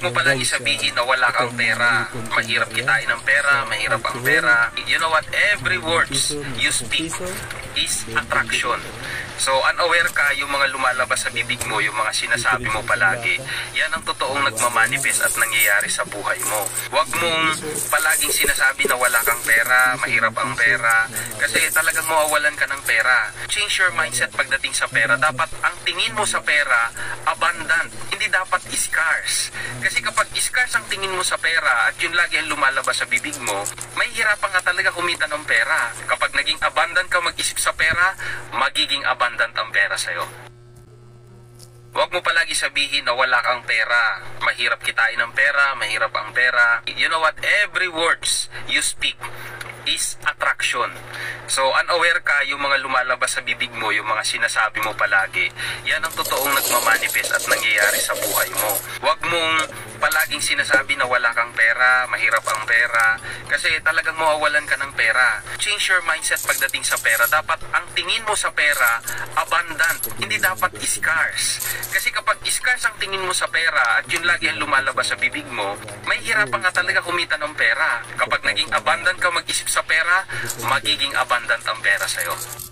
Huwag mo palagi sabihin na wala kang pera. Mahirap kitain ng pera, mahirap ang pera. You know what? Every words you speak is attraction. So unaware ka yung mga lumalabas sa bibig mo, yung mga sinasabi mo palagi. Yan ang totoong nagmamanifest at nangyayari sa buhay mo. Huwag mong palaging sinasabi na wala kang pera, mahirap ang pera, kasi talagang mawawalan ka ng pera. Change your mindset pagdating sa pera. Dapat ang tingin mo sa pera, abundant. Hindi dapat scarce. Kasi kapag scarce ang tingin mo sa pera at yun lagi ang lumalabas sa bibig mo, may hirapan ka talaga kumita ng pera. Kapag naging abundant ka mag-isip sa pera, magiging abundant ang pera sa'yo. Huwag mo palagi sabihin na wala kang pera. Mahirap kitain ng pera, mahirap ang pera. You know what? Every words you speak is attraction. So unaware ka yung mga lumalabas sa bibig mo, yung mga sinasabi mo palagi. Yan ang totoong nagmamanifest at nangyayari sa buhay mo. Huwag mong palaging sinasabi na wala kang pera, mahirap ang pera, kasi talagang mawawalan ka ng pera. Change your mindset pagdating sa pera. Dapat ang tingin mo sa pera, abundant. Hindi dapat scarce. Kasi kapag scarce ang tingin mo sa pera at yun lagi ang lumalabas sa bibig mo, may hirapan ka talaga kumita ng pera. Kapag naging abundant ka mag-isip sa pera, magiging abundant ang pera sa'yo.